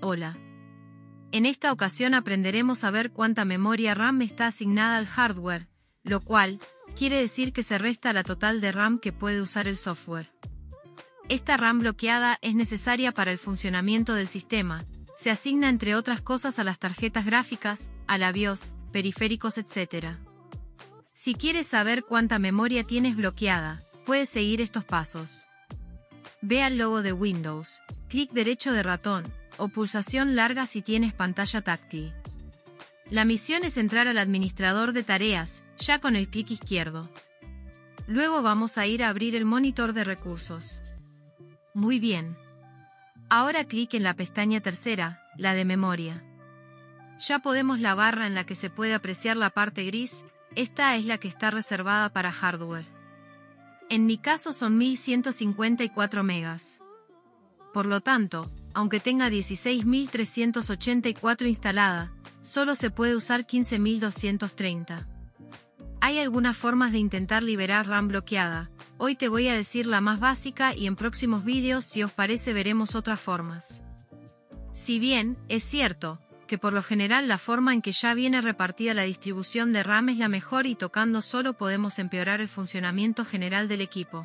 Hola. En esta ocasión aprenderemos a ver cuánta memoria RAM está asignada al hardware, lo cual quiere decir que se resta la total de RAM que puede usar el software. Esta RAM bloqueada es necesaria para el funcionamiento del sistema. Se asigna entre otras cosas a las tarjetas gráficas, a la BIOS, periféricos, etc. Si quieres saber cuánta memoria tienes bloqueada, puedes seguir estos pasos. Ve al logo de Windows, clic derecho de ratón, o pulsación larga si tienes pantalla táctil. La misión es entrar al administrador de tareas, ya con el clic izquierdo. Luego vamos a ir a abrir el monitor de recursos. Muy bien. Ahora clic en la pestaña tercera, la de memoria. Ya podemos la barra en la que se puede apreciar la parte gris, esta es la que está reservada para hardware. En mi caso son 1154 megas. Por lo tanto, aunque tenga 16.384 instalada, solo se puede usar 15.230. Hay algunas formas de intentar liberar RAM bloqueada. Hoy te voy a decir la más básica y en próximos vídeos, si os parece, veremos otras formas. Si bien, es cierto, que por lo general la forma en que ya viene repartida la distribución de RAM es la mejor y tocando solo podemos empeorar el funcionamiento general del equipo.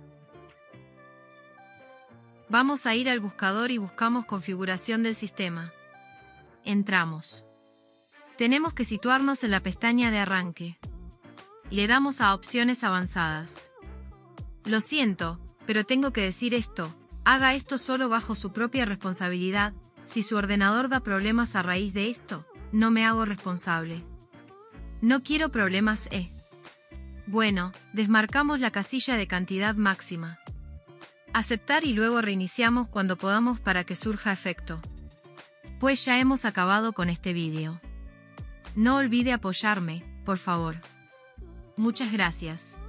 Vamos a ir al buscador y buscamos configuración del sistema. Entramos. Tenemos que situarnos en la pestaña de arranque. Le damos a opciones avanzadas. Lo siento, pero tengo que decir esto, haga esto solo bajo su propia responsabilidad. Si su ordenador da problemas a raíz de esto, no me hago responsable. No quiero problemas, Bueno, desmarcamos la casilla de cantidad máxima. Aceptar y luego reiniciamos cuando podamos para que surja efecto. Pues ya hemos acabado con este vídeo. No olvide apoyarme, por favor. Muchas gracias.